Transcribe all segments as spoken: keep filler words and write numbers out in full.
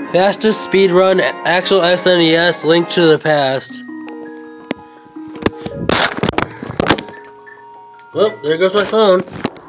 Fastest speedrun, actual S N E S, Link to the Past. Well, there goes my phone.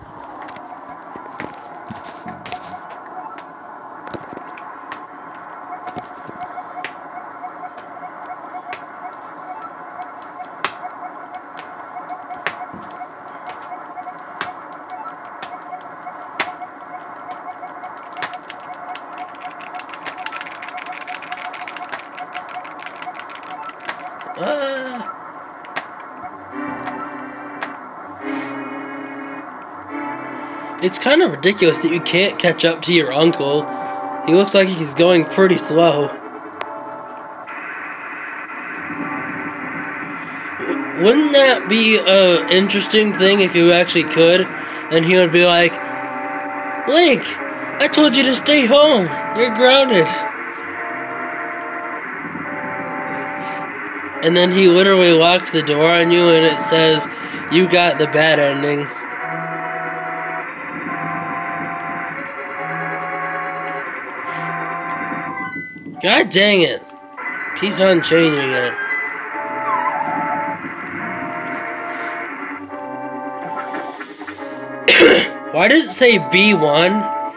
Ah. It's kind of ridiculous that you can't catch up to your uncle. He looks like he's going pretty slow. Wouldn't that be an interesting thing if you actually could? And he would be like, Link, I told you to stay home. You're grounded. And then he literally locks the door on you and it says, you got the bad ending. God dang it. Keeps on changing it. Why does it say B one?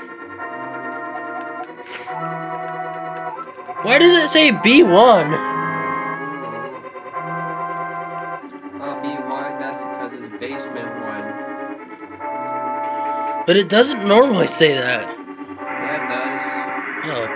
Why does it say B one? But it doesn't normally say that. Yeah, it does. Oh.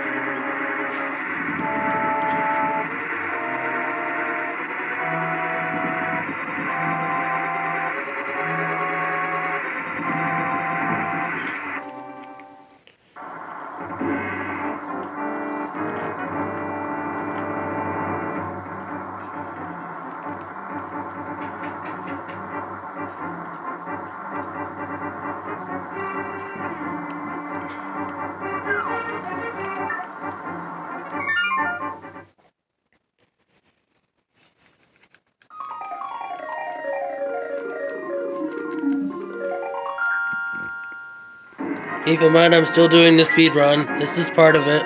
Keep in mind, I'm still doing the speed run. This is part of it.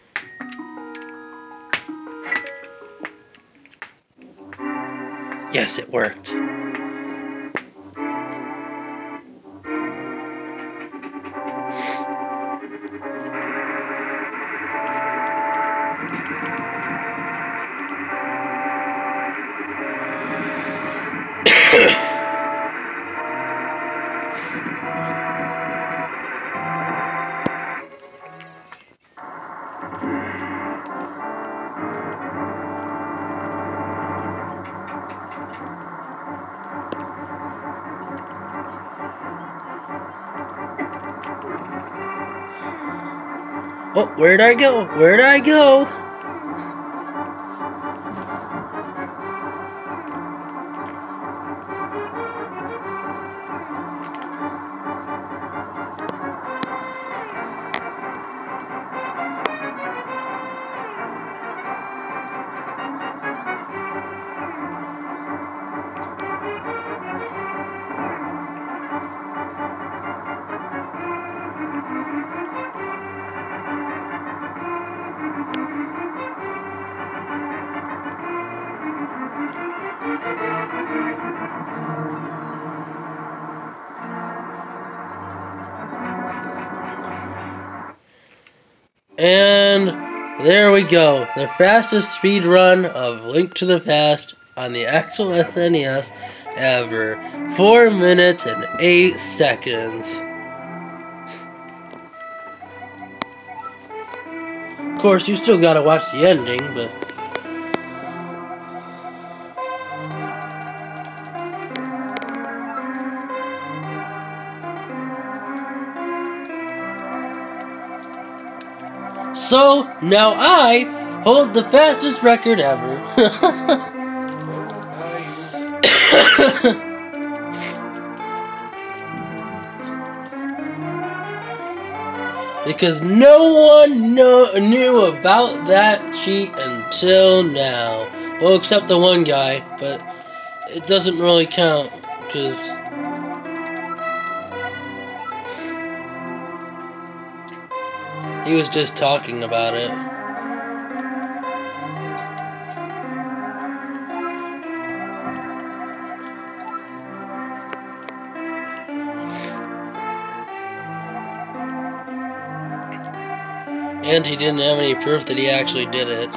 Yes, it worked. Oh, where'd I go? Where'd I go? And there we go. The fastest speed run of Link to the Past on the actual S N E S ever. Four minutes and eight seconds. Of course, you still gotta watch the ending, but... So, now I hold the fastest record ever. Because no one know, knew about that cheat until now. Well, except the one guy, but it doesn't really count, because... he was just talking about it. And he didn't have any proof that he actually did it.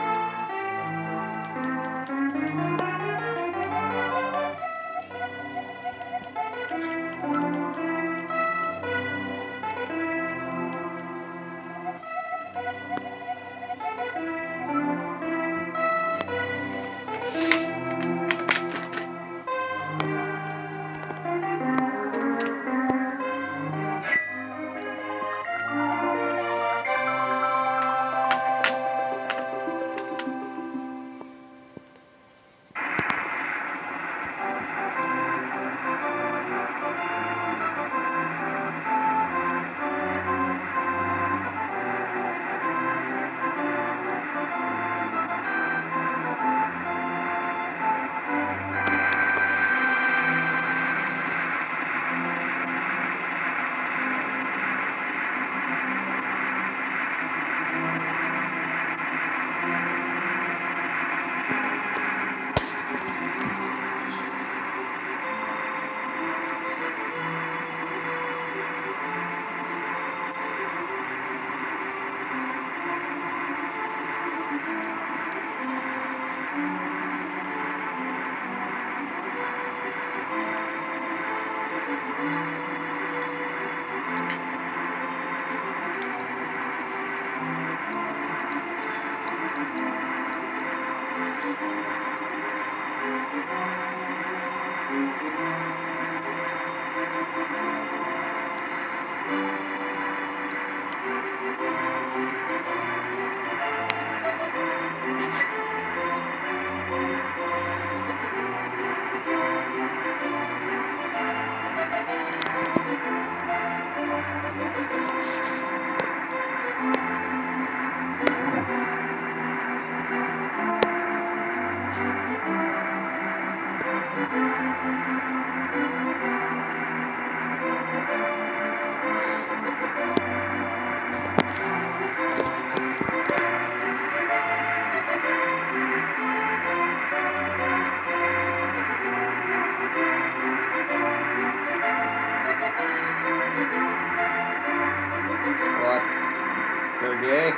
They're gay.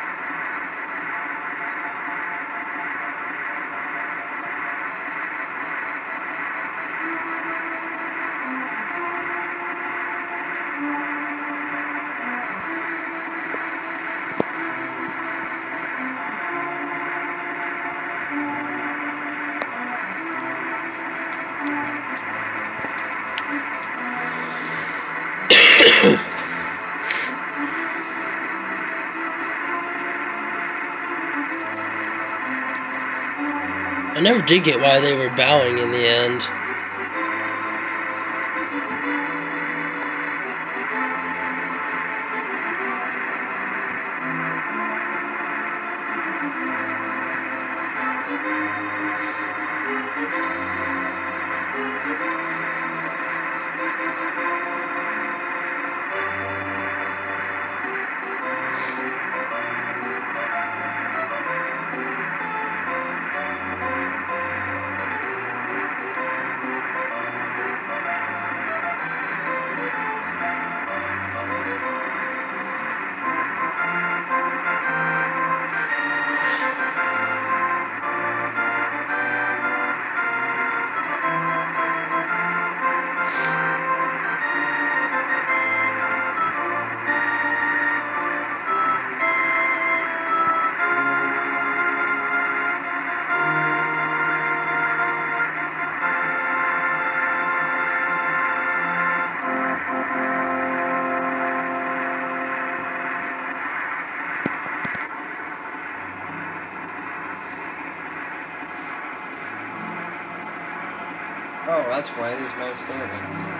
I never did get why they were bowing in the end. Oh, that's why there's no standings.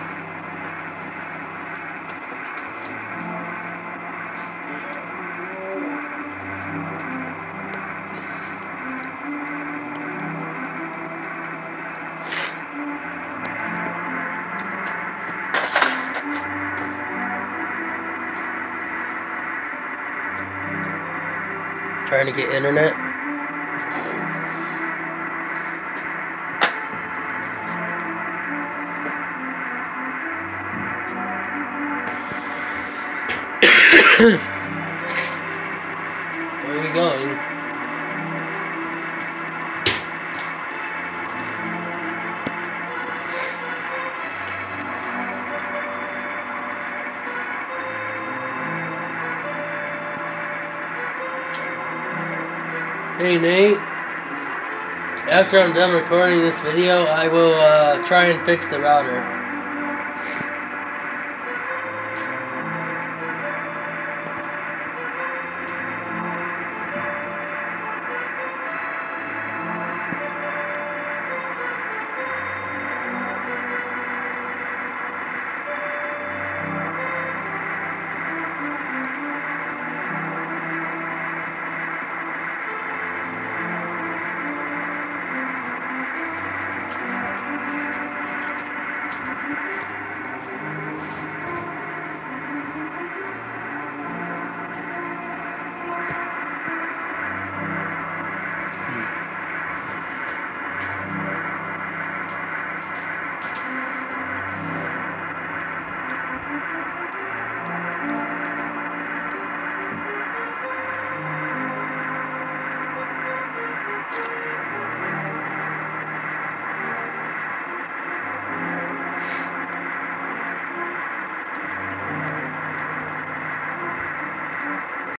Trying to get internet. Where are you going? Hey Nate, after I'm done recording this video, I will uh, try and fix the router.